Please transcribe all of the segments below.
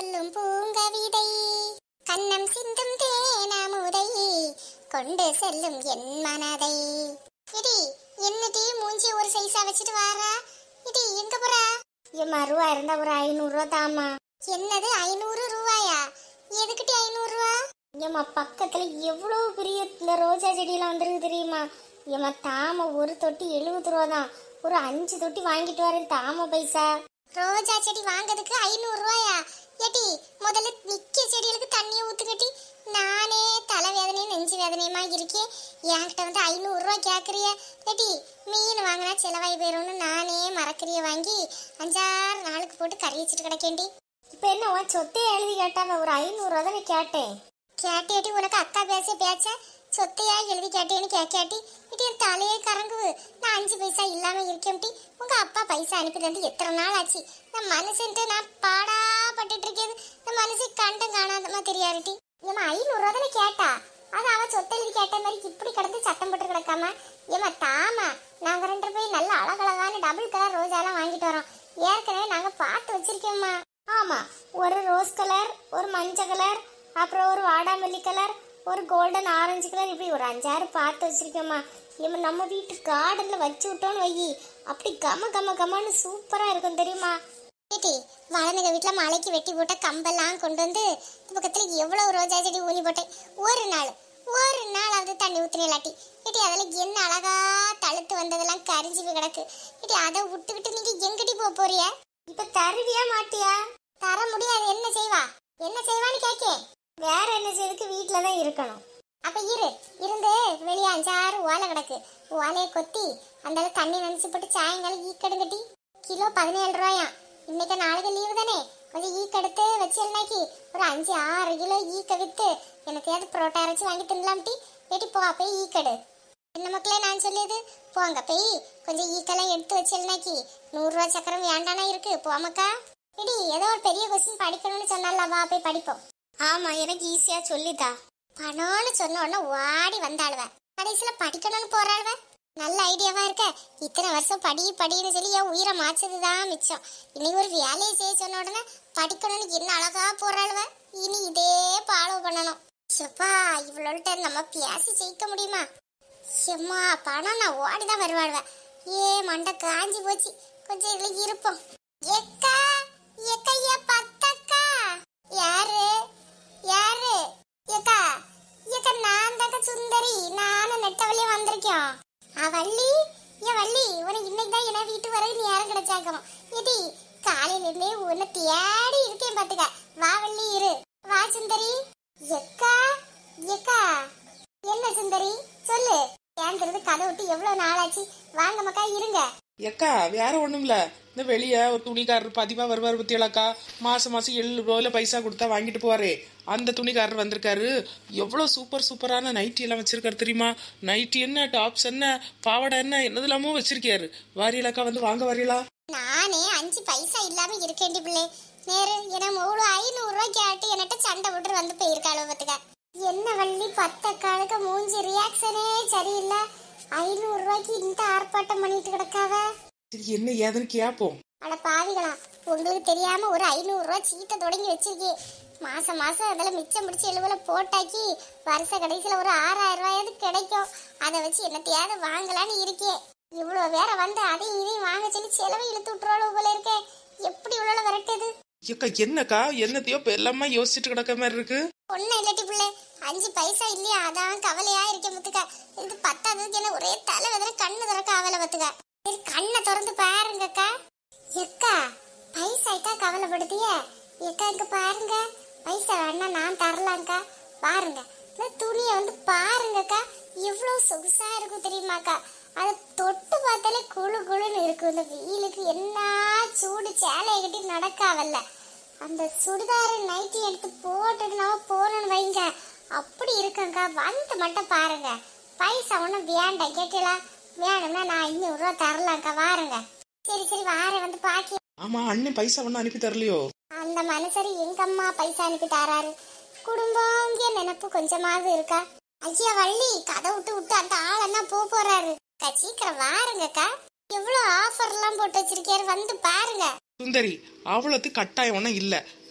சொல்லும் பூங்கவிதை கண்ணம் சிந்தும் தேனாமுதை கொண்டு செல்லும் என் மனதை. இடி என்னடி மூஞ்சி ஒரு சைஸா வச்சுட்டு வாரா? இடி எங்க போறா? ஏமா ரூபா இருந்தா ஒரு 500 ரூபா தாமா. என்னது 500 ரூபாயா? எதுக்கிட்ட 500 ரூபா? ஏமா பக்கத்துல எவ்வளவு பெரிய இந்த ரோஜா செடியெல்லாம் வந்துருக்கு தெரியுமா? ஏமா தாம ஒரு தொட்டி 70 ரூபா தான். ஒரு 5 தொட்டி வாங்கிட்டு வரேன் தாம பைசா. ரோஜா செடி வாங்கிறதுக்கு 500 ரூபாயா? ஏடி முதல்ல நிக்க செடிகளுக்கு தண்ணியை ஊத்துக்கட்டி. நானே தலைவேதனையும் நெஞ்சு வேதனையுமா இருக்கேன். என்கிட்ட வந்து 500 ரூபா கேட்குறிய? ஏடி மீன் வாங்கினா செலவாய் போயிடும்னு நானே மரக்கறியை வாங்கி 5-6 நாளுக்கு போட்டு கறி வச்சுட்டு கிடக்கேன்டி. இப்போ என்ன உன் சொத்தையே எழுதி கேட்டாங்க? ஒரு 500 ரூபா தானே கேட்டேன். கேட்டேட்டி உனக்கு அக்கா பேச்ச சொத்தையா எழுதி கேட்டேன்னு கேட்காட்டி இட்டி என் தலையே கறங்குது. நான் 5 பைசா இல்லாம இருக்கேன்டி. உங்க அப்பா பைசா அனுப்பி தந்து எத்தனை நாள் ஆச்சு? நான் மனுஷன்ட்டு நான் பாடா பட்டுட்டு இருக்கேன். இந்த மனுஷன் கண்டம் காணாதமா தெரியாதுட்டி. ஏமா 500 ரூபா தானே கேட்டா? அது அவன் சொத்தை எழுதி கேட்ட மாதிரி இப்படி கிடந்து சத்தம் போட்டு கிடக்காம. ஏமா தாமா நாங்க 2 போய் நல்ல அழகழகான டபுள் கலர் ரோஜாலாம் வாங்கிட்டு வரோம். ஏற்கனவே நாங்க பார்த்து வச்சிருக்கோம்மா. ஆமா, ஒரு ரோஸ் கலர், ஒரு மஞ்சள் கலர், அப்புறம் ஒரு வாடாமல்லி கலர், ஒரு கோல்டன் ஆரஞ்சு கலர், இப்படி ஒரு 5-6 பார்த்து வச்சிருக்கோம்மா. நம்ம வீட்டு கார்டன்ல வச்சு விட்டோன்னு வை, அப்படி கம கம கமன்னு சூப்பரா இருக்கும் தெரியுமா? ஏடி வளனுங்க வீட்டுல மலைக்கு வெட்டி போட்ட கம்பெல்லாம் கொண்டு வந்து பக்கத்துல எவ்வளவு ரோஜா செடி ஊனி போட்டேன். ஒரு நாள் அது தண்ணி ஊத்தினேலாட்டி ஏடி அதில் என்ன அழகா தழுத்து வந்ததெல்லாம் கரிஞ்சு போய் கிடக்கு. ஏடி அதை விட்டுக்கிட்டு நீங்க எங்கிட்டி போறிய? இப்ப தருவியா மாட்டியா? தர முடியாது. என்ன செய்வான்னு கேட்கேன். வேற என்ன செய்யறதுக்கு? வீட்டுலதான் இருக்கணும். அப்ப இருந்து வெளியே 5-6 ஓலை கிடக்கு. ஓலையை கொத்தி அந்த தண்ணி நினைச்சு போட்டு சாயங்காலம் ஈக்கடு கட்டி கிலோ 17 ரூபாயா. இன்னைக்கு நாளைக்கு லீவு தானே, கொஞ்சம் ஈக்கெடுத்து வச்சிருந்தாக்கி ஒரு 5-6 கிலோ ஈக்க வித்து எனக்கு ஏதாவது புரோட்டா அரைச்சி வாங்கி தின்னலாம்ட்டி. வெட்டி போ போய் ஈக்கடு. என்ன மக்களே நான் சொல்லியது, போங்க போய் கொஞ்சம் ஈக்கெல்லாம் எடுத்து வச்சிருந்தாக்கி 100 ரூபா சக்கரம் வேண்டானா இருக்கு. போமக்கா இடி ஏதோ ஒரு பெரிய கொஸ்டின் படிக்கணும்னு சொன்னால வா போய் படிப்போம். ஆமா எனக்கு ஈஸியா சொல்லித்தா. பணம்னு சொன்ன உடனே ஓடி வந்தாளுவ, கடைசியில படிக்கணும்னு போறாளுவ. நல்ல ஐடியாவா இருக்க. இத்தனை வருஷம் படின்னு சொல்லி என் உயிரை மாச்சதுதான் மிச்சம். இன்னைக்கு ஒரு வேலையை செய்ய சொன்ன உடனே படிக்கணும்னு என்ன அழகா போறாளுவ. இனி இதே ஃபாலோ பண்ணணும். செப்பா இவ்வளோட்ட நம்ம பேசி ஜெயிக்க முடியுமா? செம்மா பணம் நான் ஓடிதான் வருவாளுவ. ஏ மண்டை காஞ்சி போச்சு. கொஞ்சம் இதுல இருப்போம். எக்கா எக்கையா பத்தக்கா. யாரு எக்கா நான் தாக்க சுந்தரி. நானும் நெட்டவழியா வந்திருக்கோம். வள்ளி உனக்கு இன்னைக்குதான் என்ன வீட்டு வரது நேரம் கிடைச்சாக்கணும். ஏடி காலையில இருந்தே உன்னை தேடி இருக்கேன் பாத்துக்க. வா வள்ளி இரு. வா சுந்தரி. எக்கா என்ன சுந்தரி சொல்லு. ஏங்கிறது கதை விட்டு எவ்வளவு நாளாச்சு. வாங்க மக்கா இருங்க. எக்கா வேற ஒண்ணும் இல்ல, இந்த வெளியே ஒரு துணிக்காரர் பதிவா வருவார் பத்தியலாக்கா. மாசம் 7 ரூபாயில பைசா கொடுத்தா வாங்கிட்டு போவாரே, அந்த துணிக்காரர் வந்திருக்காரு. எவ்வளவு சூப்பரான நைட்டி எல்லாம் வச்சிருக்காரு தெரியுமா? நைட்டி என்ன, டாப்ஸ் என்ன, பாவாடை என்ன, என்னதெல்லாமோ வச்சிருக்காரு. வாரியலாக்கா வந்து வாங்க வாரியலா. நானே 5 பைசா இல்லாம இருக்கேன்டி பிள்ளை. நேரு என 500 ரூபாய் கேட்டு என்னட்ட சண்டை போட்டு வந்து போயிருக்காளோ பத்துக்க. என்ன வள்ளி பத்தக்காலுக்கு மூஞ்சி ரியாக்ஷனே சரியில்லை. 500 ரூபாய்க்கு இந்த ஆர்ப்பாட்டம் பண்ணிட்டு கிடக்காவ. சரி என்ன ஏதுன்னு கேப்போம். அட பாவிகளா, உங்களுக்கு தெரியாம ஒரு 500 ரூபாய் சீட்டை தொடங்கி வச்சிருக்கேன். மாசம் அதில் மிச்சம் பிடிச்சி எழுவல போட்டாக்கி வருஷ கடைசியில் ஒரு 6000 ரூபாயாவது கிடைக்கும். அதை வச்சு என்னத்தையாவது வாங்கலான்னு இருக்கேன். இவ்வளோ வேற வந்து அதையும் இதையும் வாங்க சொல்லி செலவை இழுத்து விட்டுருவாளோ போல இருக்கேன். எப்படி இவ்வளோ விரட்டுது? ஏக்கா என்னக்கா என்னத்தையோ எல்லாமே யோசிச்சுட்டு கிடக்க மாதிரி இருக்கு. ஒன்னும் இல்லாட்டி பிள்ளை 5 பைசா இல்லையா, அதான் கவலையா இருக்க முத்துக்க. இது 10வது என்ன ஒரே தலை வேதனை, கண்ணு திறக்க ஆவல பத்துக்க. சரி கண்ணை திறந்து பாருங்கக்கா. எக்கா பைசாக்கா கவலைப்படுத்திய. எக்கா இங்க பாருங்க, பைசா வேணா நான் தரலாங்க்கா. பாருங்க இந்த துணியை வந்து பாருங்கக்கா, எவ்வளவு சொகுசா இருக்கும் தெரியுமாக்கா. அதை தொட்டு பார்த்தாலே குழுன்னு இருக்கும். இந்த வெயிலுக்கு என்ன சூடு, சேலையை கட்டி நடக்காவல்ல. அந்த சுடிதார நைட்டி எடுத்து போட்டுட்டு நம்ம போறோம்னு வைங்க, அப்படி இருக்குங்கக்கா. வந்து மட்டும் பாருங்க. பைசா ஒன்றும் வேண்டாம் கேட்டீங்களா? வேணும்னா நான் 500 ரூபா தரலாம்க்கா. வாருங்க. சரி வார வந்து பாக்கி. ஆமா அண்ணன் பைசா ஒன்னும் அனுப்பி தரலையோ? அந்த மனுஷரு எங்க அம்மா பைசா அனுப்பி தராரு. குடும்பம் நினைப்பு கொஞ்சமாவது இருக்கா? ஐயா வள்ளி கதை விட்டு அந்த ஆளன்னா போறாரு. சீக்கிரம் வாருங்கக்கா. எவ்வளவு ஆஃபர் எல்லாம் போட்டு வச்சிருக்காரு, வந்து பாருங்க. சுந்தரி அவ்வளவு கட்டாயம் ஒன்னும் இல்ல.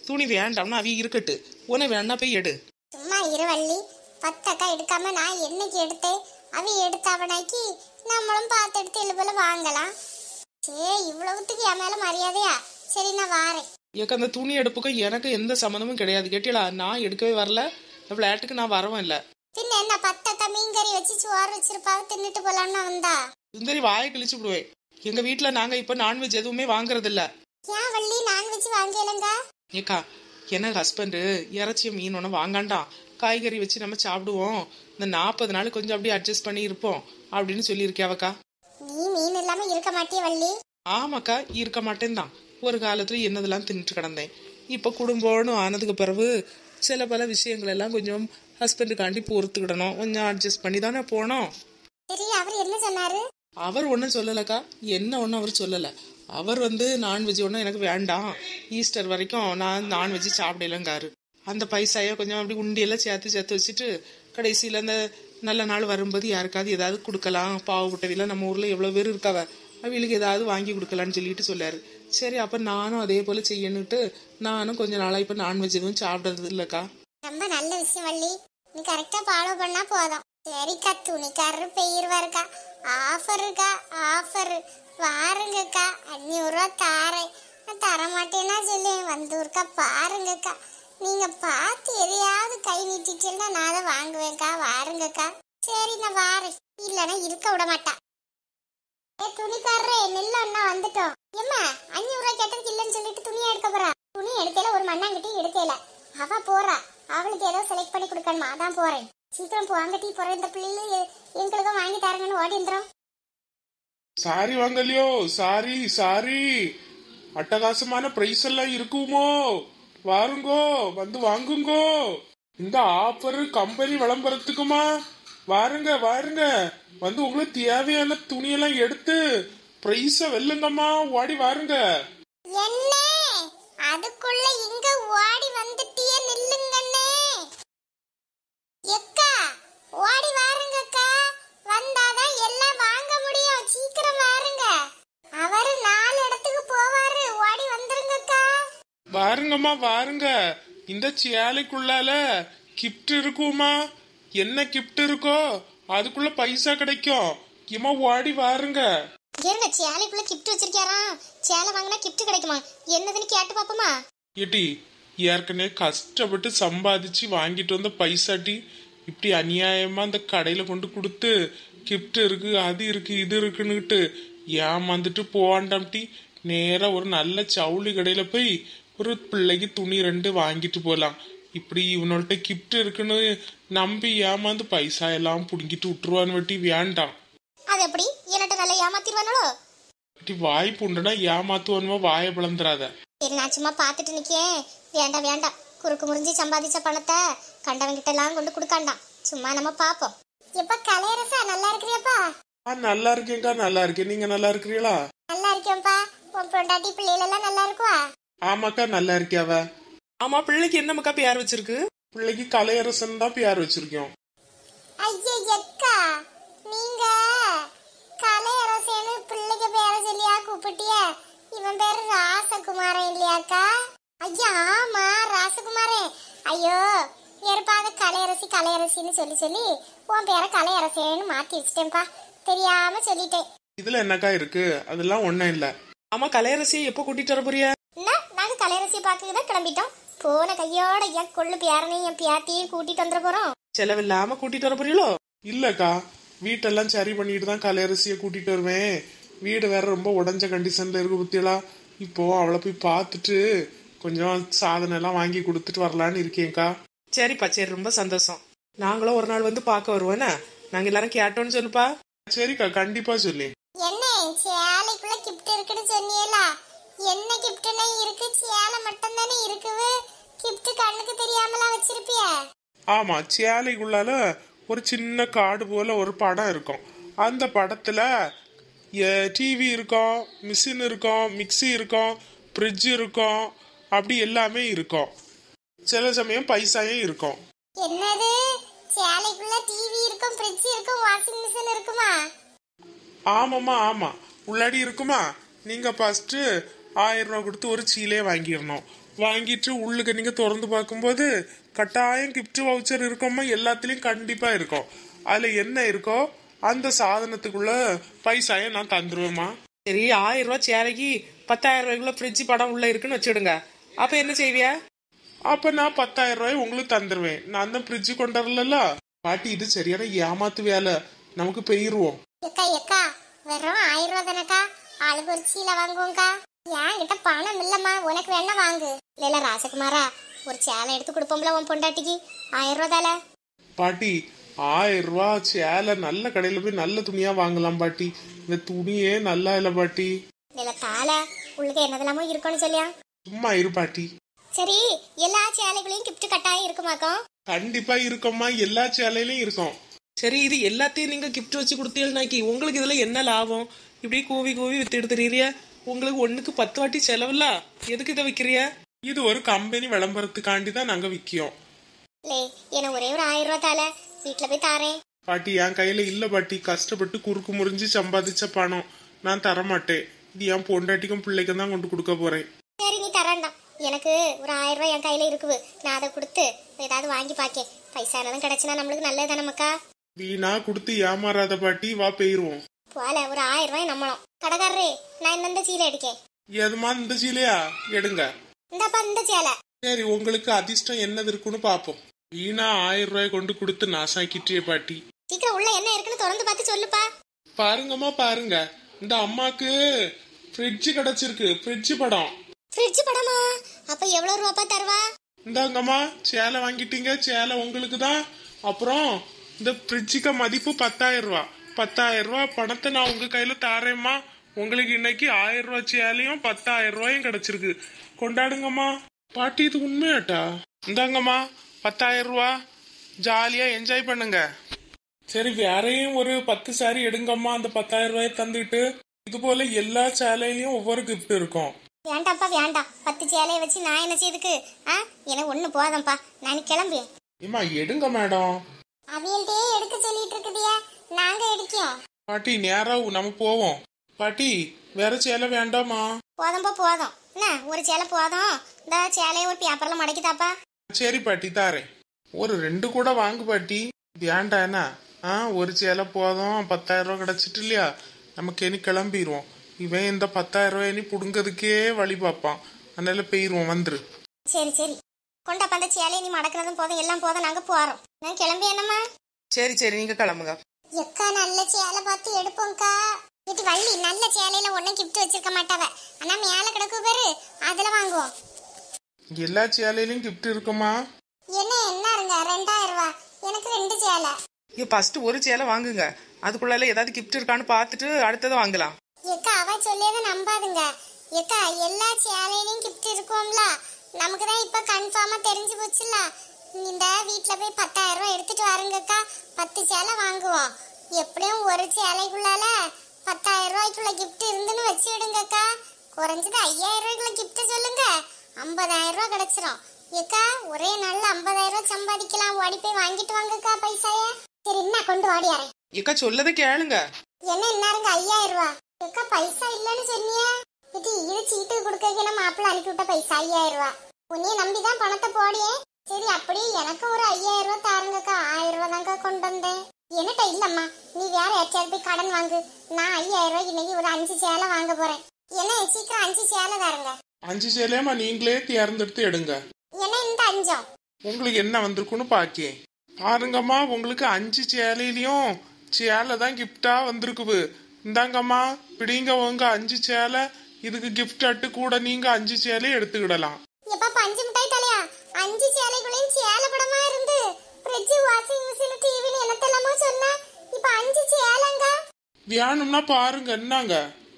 துணி வேண்டாம்னா அவி இருக்கட்டு, உன வேணா போய் எடு. சும்மா இருவள்ளி, 10 அக்கா எடுக்காம நான் என்னைக்கு எடுத்தேன்? அவ எடுத்தாவனாக்கி நம்மளும் பார்த்து எடுத்து எழுபல வாங்கலாம். இவ்வளவுத்துக்கு என் மேல மரியாதையா? சரி நான் வாரேன். எனக்கு அந்த துணி எடுப்புக்கும் எனக்கு எந்த சம்மந்தமும் கிடையாது. கேட்டீங்களா? நான் எடுக்கவே வரல, விளையாட்டுக்கு நான் வரவும் இல்லை. பின்ன என்ன 10 அக்கா மீன் கறி வச்சு சோறு வச்சிருப்பா, தின்னுட்டு போலான்னு வந்தா. சுந்தரி வாயை கிழிச்சு விடுவேன். எங்க வீட்டுல நாங்க இப்ப நான்வெஜ் எதுவுமே வாங்குறது இல்ல. ஏன் வள்ளி நான்வெஜ் வாங்கலங்க? ஏக்கா, எனக்கு ஹஸ்பண்டு இறைச்சிய மீன் ஒன்று வாங்காண்டாம், காய்கறி வச்சு நம்ம சாப்பிடுவோம், இந்த 40 நாள் கொஞ்சம் அப்படியே அட்ஜஸ்ட் பண்ணி இருப்போம் அப்படின்னு சொல்லியிருக்கேவக்கா. நீ மீன் இல்லாம இருக்க மாட்டிய வள்ளி? ஆமாக்கா, இருக்க மாட்டேன் தான். ஒரு காலத்துல என்னதெல்லாம் தின்னுட்டு கிடந்தேன். இப்போ குடும்பம்னு ஆனதுக்கு பிறகு சில பல விஷயங்கள் எல்லாம் கொஞ்சம் ஹஸ்பண்டுக்காண்டி பொறுத்துக்கிடணும், கொஞ்சம் அட்ஜஸ்ட் பண்ணி தானே போனோம். சரி, அவர் என்ன சொன்னாரு? அவர் ஒன்றும் சொல்லலக்கா, என்ன ஒன்றும் அவர் சொல்லலை. அவர் நான்வெஜ் ஒன்றும் எனக்கு வேண்டாம், ஈஸ்டர் வரைக்கும் நான் நான்வெஜ் சாப்பிடலங்காரு. அந்த பைசாயை கொஞ்சம் அப்படி உண்டியெல்லாம் சேர்த்து வச்சுட்டு கடைசியில் அந்த நல்ல நாள் வரும்போது யாருக்காவது ஏதாவது கொடுக்கலாம், பாவப்பட்டவில நம்ம ஊரில் எவ்வளோ பேர் இருக்காவ, அவங்களுக்கு ஏதாவது வாங்கி கொடுக்கலான்னு சொல்லிட்டு சொல்லாரு. சரி, அப்போ நானும் அதே போல் செய்யணுட்டு நானும் கொஞ்ச நாளாக இப்போ நான்வெஜ் எதுவும் சாப்பிட்றது இல்லைக்கா. ரொம்ப நல்ல விஷயம் வள்ளி, நீ கரெக்டா ஃபாலோ பண்ணா போதும். சரிக்கா, துணிக்காரர் பெயர்வாருக்கா, ஆஃபர் இருக்கா, ஆஃபர் வாருங்கக்கா, 500 ரூபா தாரேன். நான் தரமாட்டேன்னா சொல்லி வந்தூர்க்கா பாருங்கக்கா. நீங்க பார்த்து எதையாவது கை நீட்டிட்டேன்னா நான் அதை வாங்குவேன்க்கா, வாருங்கக்கா. சரி நான் வாரேன், இல்லைன்னா இருக்க விட மாட்டா. துணிக்காரரே நெல்ல அண்ணா வந்துட்டோம். ஏம்மா 500 ரூபாய் கேட்டதுக்கு இல்லைன்னு சொல்லிட்டு துணியை எடுக்க போறா. துணி எடுக்கல, ஒரு மண்ணாங்கிட்டையும் எடுக்கல. அவ போறா, அவளுக்கு ஏதோ செலக்ட் பண்ணி கொடுக்கணுமா, அதான் போறேன். சீக்கிரம் போவாங்கட்டி, போற இந்த பிள்ளைங்க எங்களுக்கும் வாங்கி தரங்கன்னு ஓடி வந்துடும். சாரி வாங்கலையோ, சாரி சாரி, அட்டகாசமான பிரைஸ் எல்லாம் இருக்குமோ, வாருங்கோ, வந்து வாங்குங்கோ. இந்த ஆஃபர் கம்பெனி விளம்பரத்துக்குமா, வாருங்க வாருங்க, வந்து உங்களுக்கு தேவையான துணியெல்லாம் எடுத்து பிரைஸ வெல்லுங்கம்மா, ஓடி வாருங்க. என்ன அதுக்குள்ள இங்க ஓடி வந்துட்டியே, நில்லுங்கண்ணே. எக்கா ஓடி வாருங்கக்கா, வந்தாதான் எல்லாம் வாங்க முடியும், சீக்கிரம் வாருங்க. அவரு 4 இடத்துக்கு போவாரு, ஓடி வந்துருங்கக்கா. வாருங்கம்மா வாருங்க, இந்த சேலைக்குள்ளால கிஃப்ட் இருக்குமா, என்ன கிஃப்ட் இருக்கோ அதுக்குள்ள பைசா கிடைக்கும், இம்மா ஓடி வாருங்க. ஏங்க சேலைக்குள்ள கிஃப்ட் வச்சிருக்காராம், சேலை வாங்கினா கிஃப்ட் கிடைக்குமா, என்னதுன்னு கேட்டு பாப்போமா? ஏட்டி, ஏற்கனவே கஷ்டப்பட்டு சம்பாதிச்சு வாங்கிட்டு வந்த பைசாட்டி இப்படி அநியாயமா அந்த கடையில கொண்டு கொடுத்து கிஃப்ட் இருக்கு, அது இருக்கு, இது இருக்குன்னுட்டு ஏமாந்துட்டு போவாண்டாம்டி. நேரா ஒரு நல்ல ஜவுளி கடையில போய் ஒரு பிள்ளைக்கு துணி 2 வாங்கிட்டு போலாம். இப்படி இவனோட கிஃப்ட் இருக்குன்னு நம்பி ஏமாந்து பைசா எல்லாம் புடுங்கிட்டு விட்டுருவான்னு வட்டி, வேண்டாம். அது எப்படி என்னட்ட நல்ல ஏமாத்திடுவானோ? வாய்ப்பு உண்டுனா ஏமாத்துவானுமா, வாயை பிளந்துராத. சரி, நான் சும்மா பார்த்துட்டு நிக்கேன். வேண்டாம் வேண்டாம், குறுக்கு முறிஞ்சி சம்பாதிச்ச பணத்தை கண்டவங்கிட்ட எல்லாம் கொண்டு கொடுக்காண்டாம், சும்மா நம்ம பாப்போம். எப்ப கலையரசா நல்லா இருக்கிறியப்பா? நல்லா இருக்கேன்க்கா, நல்லா இருக்கேன். நீங்க நல்லா இருக்கிறீங்களா? நல்லா இருக்கேன்ப்பா. உன் பொண்டாட்டி பிள்ளைகள் எல்லாம் நல்லா இருக்குவா? ஆமாக்கா, நல்லா இருக்கியாவ. ஆமா, பிள்ளைக்கு என்னமாக்கா பேர் வச்சிருக்கு? பிள்ளைக்கு கலையரசன் தான் பேர் வச்சிருக்கோம். ஐயா எக்கா, நீங்க கலையரசன்னு பிள்ளைக்கு பேர சொல்லியா கூப்பிட்டிய? இவன் பேரு ராசகுமாரன் இல்லையாக்கா? ஐயா ஆமா, ராசகுமாரன். ஐயோ ஏற்பாத கலையரசி கலையரசின்னு சொல்லி சொல்லி உன் பேர கலையரசேன்னு மாத்தி வச்சிட்டேன்ப்பா, தெரியாம சொல்லிட்டேன். இதுல என்னக்கா இருக்கு, அதெல்லாம் ஒண்ணும் இல்ல. ஆமா, கலையரசியை எப்போ கூட்டிட்டு வர போறியா? நாங்க கலையரசியை பார்க்கதான் கிளம்பிட்டோம். போன கையோட என் கொள்ளு பேரனையும் என் பேத்தியும் கூட்டிட்டு வந்துட போறோம். செலவில்லாம கூட்டிட்டு வர போறீங்களோ? இல்லக்கா, வீட்டெல்லாம் சரி பண்ணிட்டு தான் கலையரசிய கூட்டிட்டு வருவேன். வீடு வேற ரொம்ப உடஞ்ச கண்டிஷன்ல இருக்கு புத்தியலா. இப்போ அவளை போய் பார்த்துட்டு கொஞ்சம் சாதனை எல்லாம் வாங்கி கொடுத்துட்டு வரலான்னு இருக்கேன்க்கா. சரிப்பா, சரி, ரொம்ப சந்தோஷம். நாங்களும் ஒரு நாள் வந்து பார்க்க வருவோன்னா, நாங்க எல்லாரும் கேட்டோம்னு சொல்லுப்பா. சரிக்கா, கண்டிப்பா சொல்லி. என்ன சேலைக்குள்ள கிஃப்ட் இருக்குன்னு சொன்னீங்களா? என்ன கிஃப்ட்னா இருக்கு, சேலை மட்டும் தானே இருக்குது. கிஃப்ட் கண்ணுக்கு தெரியாமலா வச்சிருப்பிய? ஆமா, சேலைக்குள்ளால ஒரு சின்ன காடு போல ஒரு படம் இருக்கும். அந்த படத்துல டிவி இருக்கும், மிஷின் இருக்கும், மிக்சி இருக்கும், ஃப்ரிட்ஜ் இருக்கும், அப்படி எல்லாமே இருக்கும். சில சமயம் பைசாயும் இருக்கும். என்னது, சேலைக்குள்ள டிவி இருக்கும், ஃப்ரிட்ஜ் இருக்கும், வாஷிங் மிஷின் இருக்குமா? ஆமாம்மா, ஆமா, உள்ளாடி இருக்குமா. நீங்க ஃபர்ஸ்ட் 1000 கொடுத்து ஒரு சீலையை வாங்கிடணும். வாங்கிட்டு உள்ளுக்கு நீங்க திறந்து பார்க்கும்போது கட்டாயம் கிஃப்ட் வவுச்சர் இருக்கோமா, எல்லாத்துலயும் கண்டிப்பா இருக்கும். அதுல என்ன இருக்கோ அந்த சாதனத்துக்குள்ள பைசாயை நான் தந்துருவேம்மா. சரி, 1000 சேலைக்கு 10,000 ஃப்ரிட்ஜ் படம் உள்ள இருக்குன்னு வச்சுடுங்க. அப்ப என்ன செய்வியா? அப்ப நான் 10,000 உங்களுக்கு தந்துருவேன். நான் தான் ஃப்ரிட்ஜ் கொண்டு வரல பாட்டி. இது சரியான ஏமாத்து வேலை, நமக்கு பெயிருவோம். எக்கா எக்கா வெறும் 1000 தானக்கா, ஆளுக்கு ஒரு சீலை வாங்குவோங்கக்கா. ஏன் கிட்ட பணம் இல்லம்மா, உனக்கு வேணா வாங்கு. இல்ல ராசகுமாரா, ஒரு சேலை எடுத்து கொடுப்போம்ல உன் பொண்டாட்டிக்கு, 1000 தால. பாட்டி 1000 சேலை நல்ல கடையில போய் நல்ல துணியா வாங்கலாம் பாட்டி. இந்த துணியே நல்லா இல்ல பாட்டி. இல்ல தால உள்ளுக்கு என்னதெல்லாமோ இருக்கும்னு சொல்லியா. சும்மா இரு பாட்டி. சரி, எல்லா சேலைகளையும் கிஃப்ட் கட்டாயம் இருக்குமாக்கோ? கண்டிப்பா இருக்கோம்மா, எல்லா சேலையிலயும் இருக்கும். சரி, இது எல்லாத்தையும் நீங்க கிஃப்ட் வச்சு கொடுத்தீங்கன்னாக்கி உங்களுக்கு இதுல என்ன லாபம்? இப்படி கூவி கூவி வித்து எடுத்துறீங்க. உங்களுக்கு 1க்கு 10 வாட்டி செலவுல, எதுக்கு இதை விக்கிறிய? இது ஒரு கம்பெனி விளம்பரத்துக்காண்டி தான் நாங்க விற்கியோம். எனக்கு ஒரே ஒரு 1000 தால, வீட்டுல போய் தாரேன். பாட்டி என் கையில இல்ல பாட்டி, கஷ்டப்பட்டு குறுக்கு முறிஞ்சு சம்பாதிச்ச பணம், நான் தரமாட்டேன். இது என் பொண்டாட்டிக்கும் பிள்ளைக்கும் தான் கொண்டு கொடுக்க போறேன். சரி, நீ தரேன்டாம். எனக்கு ஒரு 1000 என் கையில இருக்குது, நான் அதை கொடுத்து ஏதாவது வாங்கி பாக்கேன். பைசா எதுவும் கிடைச்சுன்னா நம்மளுக்கு நல்லது நமக்கா. வீணா கொடுத்து ஏமாறாத பாட்டி, வா போயிருவோம். போல ஒரு 1000 நம்மளும். கடைக்காரரே, நான் இந்த சீலை எடுக்கேன். எதுமா இந்த சீலையா? எடுங்க. இந்தப்பா இந்த சேலை. சரி, உங்களுக்கு அதிர்ஷ்டம் என்னது இருக்குன்னு பாப்போம். வீணா 1000 கொண்டு கொடுத்து நாசாக்கிட்டே பாட்டி. சீக்கிரம் உள்ள என்ன இருக்குன்னு திறந்து பார்த்து சொல்லுப்பா. பாருங்கம்மா பாருங்க, இந்த அம்மாக்கு ஃப்ரிட்ஜ் கிடைச்சிருக்கு. ஃப்ரிட்ஜ் படம். ஃப்ரிட்ஜ் படமா? அப்ப எவ்வளவு ரூபாப்பா தருவா? இந்தாங்கம்மா, சேலை வாங்கிட்டீங்க, சேலை உங்களுக்கு தான். அப்புறம் இந்த ஃப்ரிட்ஜுக்கு மதிப்பு 10,000. 10,000 பணத்தை நான் உங்க கையில தாரேம்மா. உங்களுக்கு இன்னைக்கு 1000 சேலையும் 10,000 கிடைச்சிருக்கு. கொண்டாடுங்கம்மா. பாட்டி இது உண்மையாட்டா? இந்தாங்கம்மா 10,000, ஜாலியா என்ஜாய் பண்ணுங்க. சரி, வேறையும் ஒரு 10 சாரி எடுங்கம்மா. அந்த 10,000 தந்துட்டு இது போல எல்லா சேலையிலயும் ஒவ்வொரு கிஃப்ட் இருக்கும். வேண்டாப்பா வேண்டாம், 10 சேலையை வச்சு நான் என்ன செய்துக்கு? எனக்கு ஒண்ணு போதம்பா, நான் கிளம்புறேன். ஏமா எடுங்க மேடம். அவியல்டே எடுக்க சொல்லிட்டு இருக்குதியா, நாங்க எடுக்கோம். பாட்டி நேரா நம்ம போவோம். பாட்டி வேற சேலை வேண்டாமா? போதும்பா போதும். என்ன ஒரு சேலை போதும். இந்த சேலையை ஒரு பேப்பர்ல மடக்கிதாப்பா. சரி பாட்டி தாரேன். ஒரு 2 கூட வாங்கு பாட்டி. வேண்டாண்ணா. ஒரு சேலை போதும். 10,000 கிடைச்சிட்டு இல்லையா, நமக்கு இனி கிளம்பிடுவோம். இவன் இந்த 10,000 இனி புடுங்கிறதுக்கே வழி பார்ப்பான். அதனால போயிருவோம், வந்துரு. சரி சரி, கொண்டாப்பா அந்த சேலையை நீ மடக்கிறதும் போதும், எல்லாம் போதும், நாங்க போறோம். நான் கிளம்பி என்னம்மா? சரி சரி, நீங்க கிளம்புங்க. எக்கா நல்ல சேலை பார்த்து எடுப்போம்க்கா. இது வள்ளி நல்ல சேலையில ஒன்னும் கிஃப்ட் வச்சிருக்க மாட்டாவ, ஆனா மேல கிடக்கு பேரு, அதுல வாங்குவோம். எல்லா சேலையிலும் கிஃப்ட் இருக்குமா? என்ன இருங்க 2000 எனக்கு 2 சேலை. ஃபர்ஸ்ட் ஒரு சேலை வாங்குங்க, அதுக்குள்ள ஏதாவது கிஃப்ட் இருக்கான்னு பார்த்துட்டு அடுத்தது வாங்கலாம். எக்கா அவ சொல்லியதை நம்பாதுங்க. எக்கா எல்லா சேலையிலும் கிஃப்ட் இருக்கும்ல, நமக்கு தான் இப்ப கன்ஃபார்மா தெரிஞ்சு போச்சுல. இந்த வீட்டுல போய் 10,000 எடுத்துட்டு வாருங்கக்கா, 10 சேலை வாங்குவோம். எப்படியும் ஒரு சேலைக்குள்ளால 10,000 கிஃப்ட் இருந்துன்னு வச்சுடுங்கக்கா. குறைஞ்சது 5,000 கிஃப்ட் சொல்லுங்க, 50,000 கிடைச்சிரும். ஏக்கா ஒரே நாள்ல 50,000 சம்பாதிக்கலாம். ஓடி போய் வாங்கிட்டு வாங்கக்கா பைசாய. சரி என்ன கொண்டு ஓடியாரேன். ஏக்கா சொல்லதை கேளுங்க. என்ன என்னாருங்க 5,000? ஏக்கா பைசா இல்லன்னு சொன்னியே. இது சீட்டு கொடுக்க நம்ம மாப்பிள்ள அனுப்பி விட்ட பைசா 5,000. உன்னைய நம்பிதான் பணத்தை போடியே. சரி அப்படியே எனக்கு ஒரு 5,000 தாருங்கக்கா. 1,000 தாங்க கொண்டு வந்தேன். என்னட்ட இல்லம்மா, நீ வேற யார்ட்டையாவது போய் கடன் வாங்கு. நான் 5,000 இன்னைக்கு ஒரு 5 சேலை வாங்க போறேன். என்ன சீக்கிரம் 5 சேலை தாருங்க. 5 சேலையமா நீங்களே தேர்ந்தெடுத்து எடுங்க. என்ன இந்த 5 உங்களுக்கு என்ன வந்திருக்குன்னு பாக்கேன். பாருங்கம்மா, உங்களுக்கு 5 சேலையிலயும் சேலை தான் கிஃப்டா வந்திருக்குது. இந்தாங்கம்மா பிடிங்க உங்க 5 சேலை. இதுக்கு கிஃப்ட் அட்டு கூட நீங்க 5 சேலை எடுத்துக்கிடலாம். எப்பா 5 மிட்டாய் தலையா, 5 சேலைக்குள்ளேயும் சேலை படமா இருந்து ஃப்ரிட்ஜ், வாஷிங் மிஷின், டிவின்னு என்னத்தெல்லாமோ சொன்னா, இப்ப 5 சேலைங்க. வேணும்னா பாருங்க. என்னங்க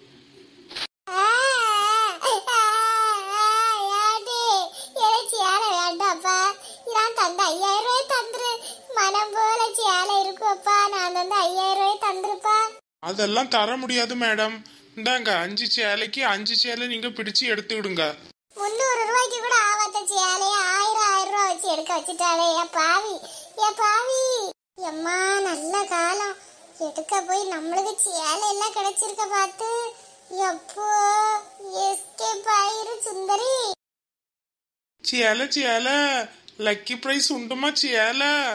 சேலை வேண்டாப்பா, நான் தந்த 5,000 தந்துரு. மனம் போல சேலை இருக்குப்பா, நான் தந்த 5,000 தந்துருப்பா. அதெல்லாம் தர முடியாது மேடம். இந்தாங்க 5 சேலைக்கு 5 சேலை நீங்க பிடிச்சு எடுத்துக்கிடுங்க. 300 ரூபாய்க்கு கூட ஆவாத சேலைய 1000 ரூபாய் வச்சு எடுக்க வச்சுட்டாவே. ஏ பாவி எம்மா, நல்ல காலம். எடுக்க போய் நம்மளுக்கு சேலை எல்லாம் கிடைச்சிருக்க பார்த்து எப்போ எஸ்கேப் சுந்தரி. சேல சேல லக்கி பிரைஸ் உண்டுமா சேல?